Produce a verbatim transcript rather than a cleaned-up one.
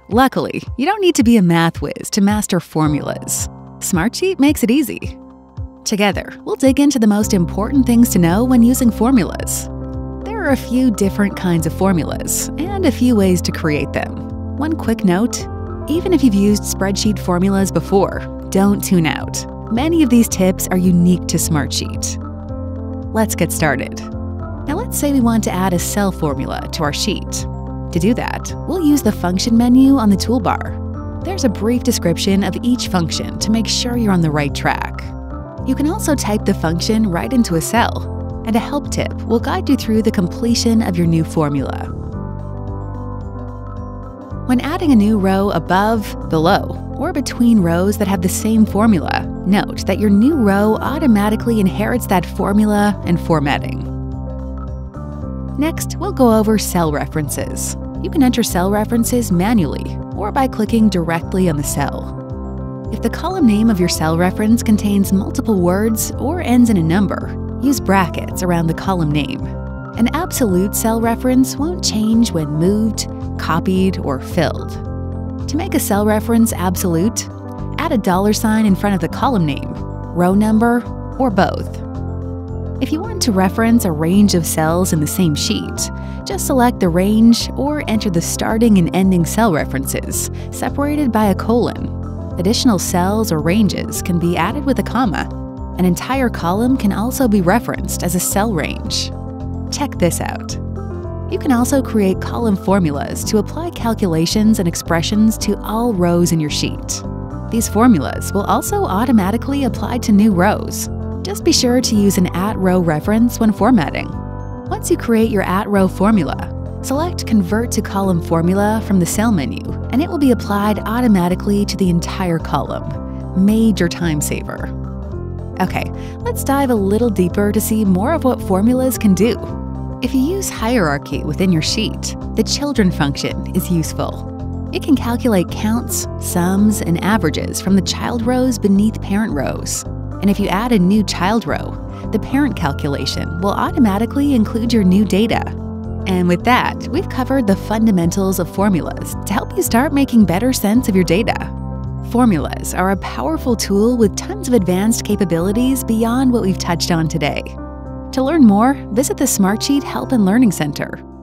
Luckily, you don't need to be a math whiz to master formulas. Smartsheet makes it easy. Together, we'll dig into the most important things to know when using formulas. There are a few different kinds of formulas and a few ways to create them. One quick note, even if you've used spreadsheet formulas before, don't tune out. Many of these tips are unique to Smartsheet. Let's get started. Now let's say we want to add a cell formula to our sheet. To do that, we'll use the function menu on the toolbar. There's a brief description of each function to make sure you're on the right track. You can also type the function right into a cell, and a help tip will guide you through the completion of your new formula. When adding a new row above, below, or between rows that have the same formula, note that your new row automatically inherits that formula and formatting. Next, we'll go over cell references. You can enter cell references manually or by clicking directly on the cell. If the column name of your cell reference contains multiple words or ends in a number, use brackets around the column name. An absolute cell reference won't change when moved, copied, or filled. To make a cell reference absolute, add a dollar sign in front of the column name, row number, or both. If you want to reference a range of cells in the same sheet, just select the range or enter the starting and ending cell references, separated by a colon. Additional cells or ranges can be added with a comma. An entire column can also be referenced as a cell range. Check this out. You can also create column formulas to apply calculations and expressions to all rows in your sheet. These formulas will also automatically apply to new rows. Just be sure to use an at-row reference when formatting. Once you create your at-row formula, select Convert to Column Formula from the Cell menu, and it will be applied automatically to the entire column. Major time saver. Okay, let's dive a little deeper to see more of what formulas can do. If you use hierarchy within your sheet, the children function is useful. It can calculate counts, sums, and averages from the child rows beneath parent rows. And if you add a new child row, the parent calculation will automatically include your new data. And with that, we've covered the fundamentals of formulas to help you start making better sense of your data. Formulas are a powerful tool with tons of advanced capabilities beyond what we've touched on today. To learn more, visit the Smartsheet Help and Learning Center.